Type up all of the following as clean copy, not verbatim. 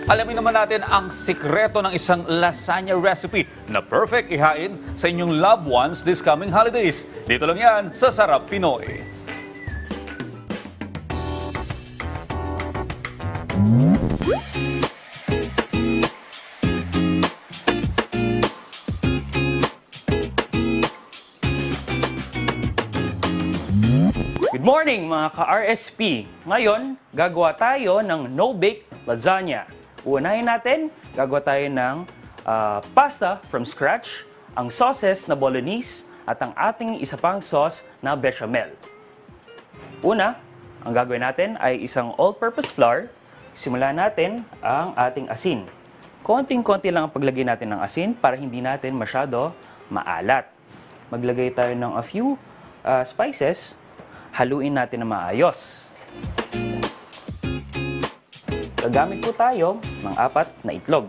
Alamin naman natin ang sikreto ng isang lasagna recipe na perfect ihain sa inyong loved ones this coming holidays. Dito lang yan sa Sarap Pinoy. Good morning mga ka-RSP! Ngayon, gagawa tayo ng no-bake lasagna. Uunahin natin, gagawa tayo ng pasta from scratch, ang sauces na bolognese, at ang ating isa pang sauce na bechamel. Una, ang gagawin natin ay isang all-purpose flour. Simulan natin ang ating asin. Konting-konti lang ang paglagay natin ng asin para hindi natin masyado maalat. Maglagay tayo ng a few spices. Haluin natin na maayos. Gagamit po tayo ng 4 na itlog.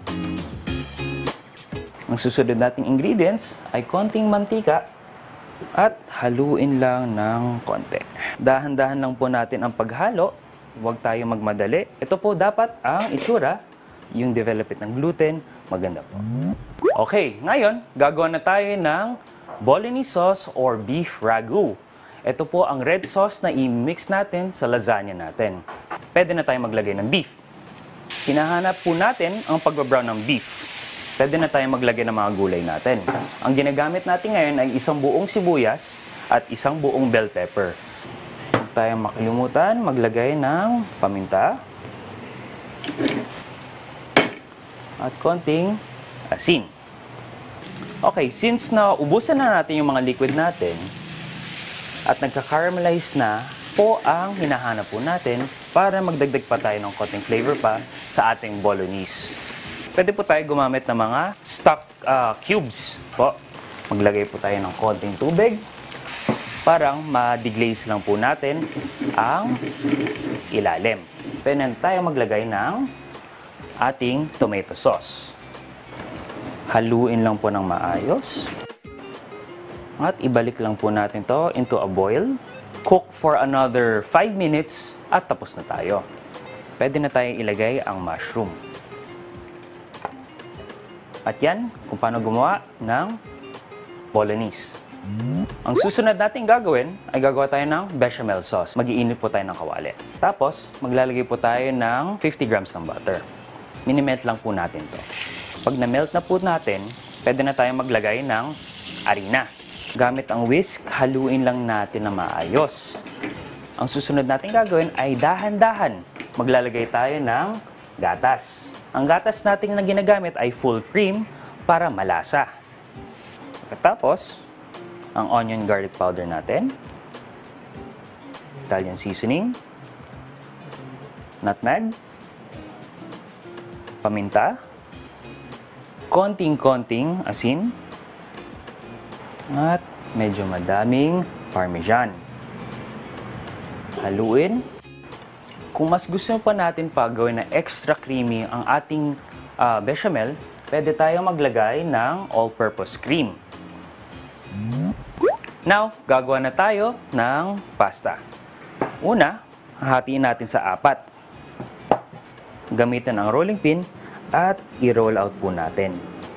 Ang susunod nating ingredients ay konting mantika at haluin lang ng konti. Dahan-dahan lang po natin ang paghalo. Huwag tayo magmadali. Ito po dapat ang itsura, yung development ng gluten, maganda po. Okay, ngayon gagawa na tayo ng bolognese sauce or beef ragu. Ito po ang red sauce na i-mix natin sa lasagna natin. Pwede na tayo maglagay ng beef. Hinahanap po natin ang pagbabrown ng beef. Pwede na tayo maglagay ng mga gulay natin. Ang ginagamit natin ngayon ay isang buong sibuyas at isang buong bell pepper. Huwag tayong makalimutan maglagay ng paminta at konting asin. Okay, since naubusan na natin yung mga liquid natin, at nagka-caramelize na po ang hinahanap po natin para magdagdag pa tayo ng konting flavor pa sa ating bolognese. Pwede po tayo gumamit ng mga stock cubes po. Maglagay po tayo ng konting tubig. Parang ma-deglaze lang po natin ang ilalim. Pwede na tayo maglagay ng ating tomato sauce. Haluin lang po ng maayos. At ibalik lang po natin to into a boil. Cook for another 5 minutes at tapos na tayo. Pwede na tayong ilagay ang mushroom. At yan, kung paano gumawa ng bolognese. Ang susunod natin gagawin ay gagawa tayo ng bechamel sauce. Mag-iinit po tayo ng kawali. Tapos, maglalagay po tayo ng 50 grams ng butter. Minimelt lang po natin to. Pag na-melt na po natin, pwede na tayong maglagay ng harina. Gamit ang whisk, haluin lang natin na maayos. Ang susunod natin gagawin ay dahan-dahan. Maglalagay tayo ng gatas. Ang gatas natin na ginagamit ay full cream para malasa. Tapos, ang onion garlic powder natin. Italian seasoning. Nutmeg. Paminta. Konting-konting asin. At medyo madaming parmesan. Haluin. Kung mas gusto pa natin pa gawin na extra creamy ang ating bechamel, pwede tayo maglagay ng all-purpose cream. Now, gagawa na tayo ng pasta. Una, hahatiin natin sa 4. Gamitin ang rolling pin at i-roll out po natin.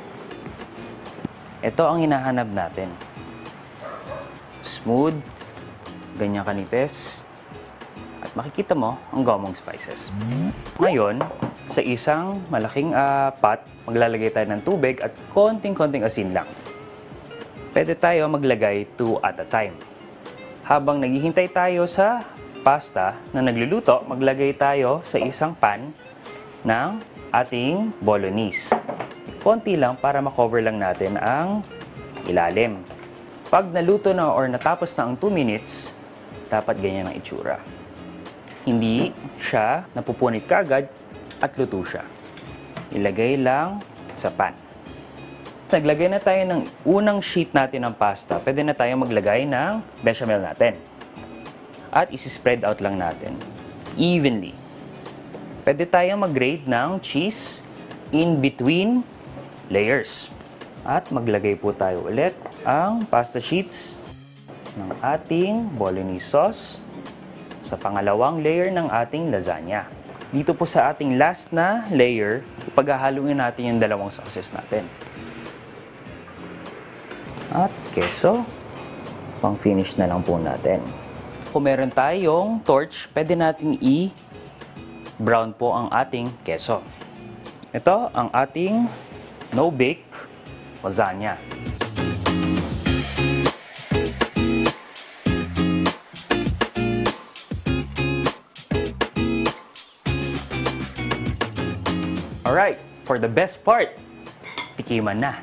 Ito ang hinahanap natin. Smooth, ganyan kanipis, at makikita mo ang gawmong spices. Ngayon, sa isang malaking pot, maglalagay tayo ng tubig at konting-konting asin lang. Pwede tayo maglagay 2 at a time. Habang naghihintay tayo sa pasta na nagluluto, maglagay tayo sa isang pan ng ating bolognese. Konti lang para makover lang natin ang ilalim. Pag naluto na or natapos na ang 2 minutes, dapat ganyan ang itsura. Hindi siya napupunit kagad at luto siya. Ilagay lang sa pan. Naglagay na tayo ng unang sheet natin ng pasta. Pwede na tayo maglagay ng bechamel natin. At isi-spread out lang natin evenly. Pwede tayo mag-grate ng cheese in between layers. At maglagay po tayo ulit ang pasta sheets ng ating bolognese sauce sa pangalawang layer ng ating lasagna. dito po sa ating last na layer, ipaghahaluin natin yung dalawang sauces natin. At keso, pang finish na lang po natin. Kung meron tayong torch, pwede natin i-brown po ang ating keso. Ito ang ating no-bake lasagna. Alright, for the best part, tikiman na.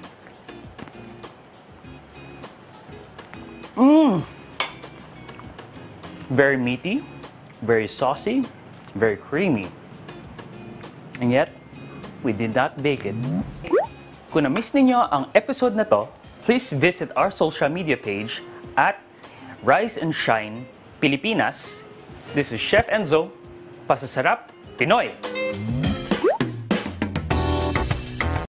Very meaty, very saucy, very creamy. And yet, we did not bake it. Kung na-miss ninyo ang episode na to, please visit our social media page at Rise and Shine Pilipinas. This is Chef Enzo, Pasasarap Pinoy!